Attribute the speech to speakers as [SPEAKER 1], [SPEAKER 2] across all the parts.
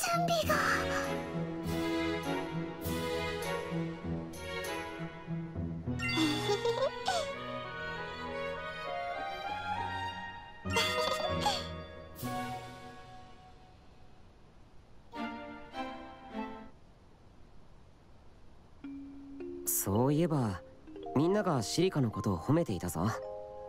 [SPEAKER 1] 準備が。
[SPEAKER 2] そういえばみんながシリカのことを褒めていたぞ。
[SPEAKER 1] 私を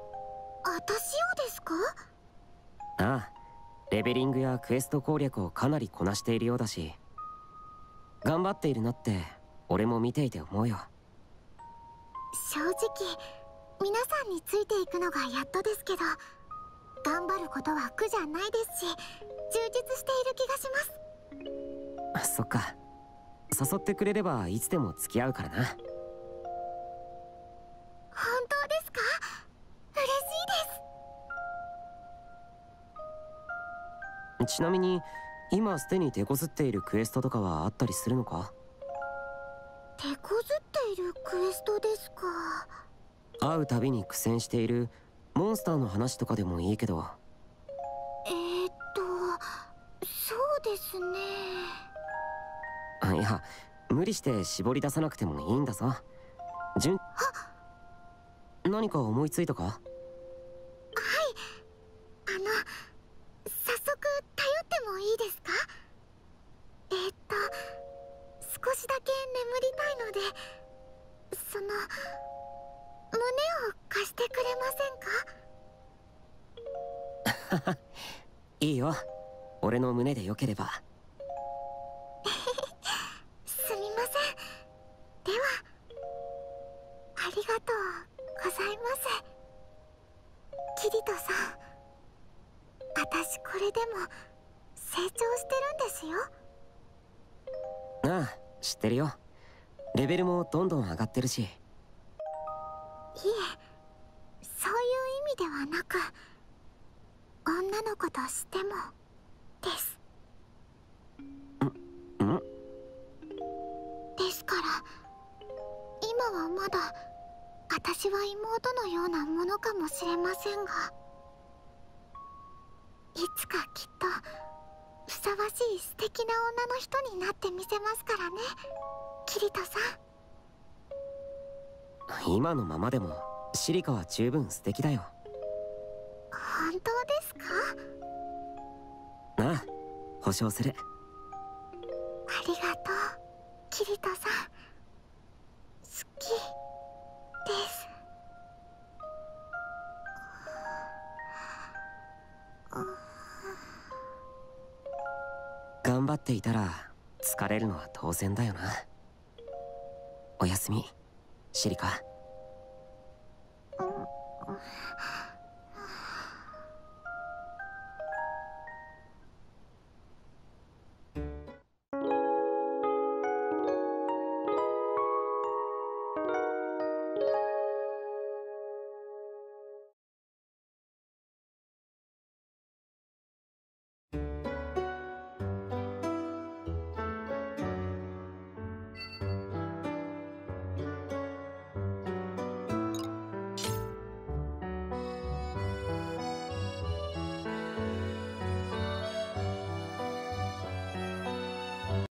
[SPEAKER 1] ですか？
[SPEAKER 2] ああ、レベリングやクエスト攻略をかなりこなしているようだし、頑張っているなって俺も見ていて思うよ。
[SPEAKER 1] 正直皆さんについていくのがやっとですけど、頑張ることは苦じゃないですし、充実している気がします。
[SPEAKER 2] そっか、誘ってくれればいつでも付き合うからな。
[SPEAKER 1] 本当ですか？嬉しいです。
[SPEAKER 2] ちなみに今すでに手こずっているクエストとかはあったりするのか？
[SPEAKER 1] 手こずっているクエストですか。
[SPEAKER 2] 会うたびに苦戦しているモンスターの話とかでもいいけど。
[SPEAKER 1] そうですね。
[SPEAKER 2] いや、無理して絞り出さなくてもいいんだぞ。何か思いついたか？
[SPEAKER 1] はい、早速頼ってもいいですか？少しだけ眠りたいので、胸を貸してくれませんか？
[SPEAKER 2] いいよ、俺の胸でよければ。
[SPEAKER 1] すみません。では、ありがとうございます。キリトさん、私これでも成長してるんですよ。
[SPEAKER 2] ああ、知ってるよ。レベルもどんどん上がってるし。
[SPEAKER 1] いえ、そういう意味ではなく、女の子としてもです。ですから、今はまだ私は妹のようなものかもしれませんが、いつかきっとふさわしい素敵な女の人になってみせますからね、キリトさん。
[SPEAKER 2] 今のままでもシリカは十分素敵だよ。
[SPEAKER 1] 本当ですか？
[SPEAKER 2] ああ、保証する。
[SPEAKER 1] ありがとう、キリトさん。好きです。
[SPEAKER 2] 頑張っていたら疲れるのは当然だよな。おやすみ、シリカ。